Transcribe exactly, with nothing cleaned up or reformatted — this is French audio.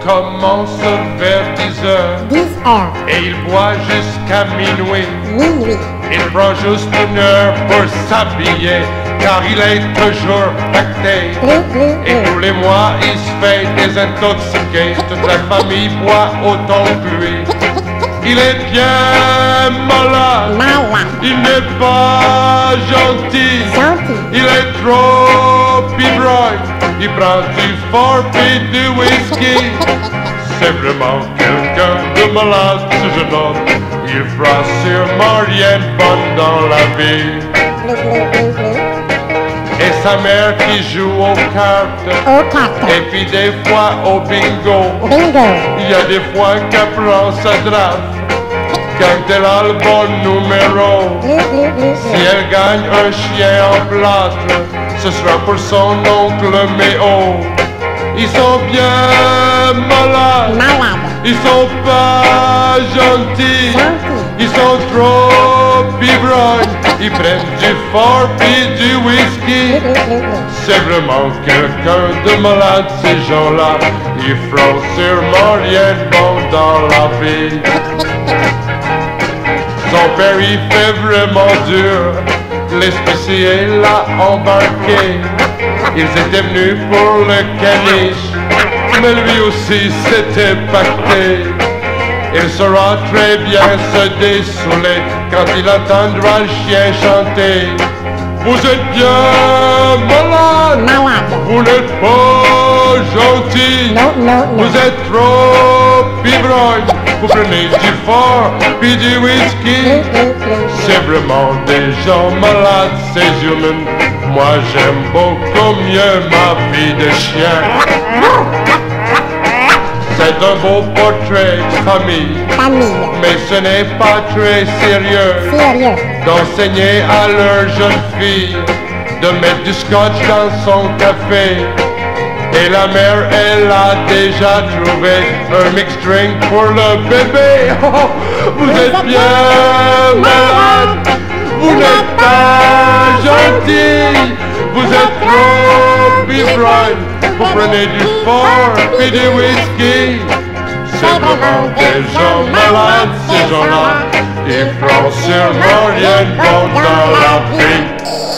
commence vers dix heures. dix heures. Et il boit jusqu'à minuit. Minuit. Il prend juste une heure pour s'habiller, car il est toujours pacté. Et tous les mois, il se fait désintoxiquer. Toute la famille boit autant que lui. Il est bien malade. Malade. Il n'est pas gentil. Gentil. Il est trop ivrogne. Il prend du fort et du whisky. C'est vraiment quelqu'un de malade, ce jeune homme. Il fera sûrement rien de bon dans la vie. Bleu, bleu, bleu, bleu. Et sa mère qui joue aux cartes. Aux cartes. Et puis des fois au bingo. Bingo. Il y a des fois qu'elle prend sa draft. Quand elle a le bon numéro. Bleu, bleu, bleu, Si bleu. elle gagne un chien en plâtre, ce sera pour son oncle Méo. Ils sont bien malades. Malade. Ils sont pas gentils. Gentil. Ils sont trop ivrognes. Ils prennent du fort puis du whisky. Bleu, bleu, bleu. C'est vraiment quelqu'un de malade, ces gens-là. Ils feront sûrement rien de bon dans la vie. Son père, il fait vraiment dur. L'espicier l'a embarqué. Ils étaient venus pour le caniche, mais lui aussi s'était pacté. Il saura très bien se dessouler quand il entendra le chien chanter. Vous êtes bien malade, Malade. vous n'êtes pas gentil, Non, non, non. vous êtes trop ivrogne, vous prenez du fort puis du Bleu, whisky. bleu, bleu. C'est vraiment des gens malades, ces humains. Moi j'aime beaucoup mieux ma vie de chien. C'est un beau portrait de famille, Famille. mais ce n'est pas très sérieux Sérieux. d'enseigner à leur jeune fille de mettre du scotch dans son café. Et la mère, elle a déjà trouvé un mixed drink pour le bébé. Oh, vous êtes bien malade, vous n'êtes pas gentil, vous êtes trop ivrogne, vous prenez du fort et du whisky. C'est vraiment des gens malades, ces gens-là. Ils feront sûrement rien de bon dans la vie.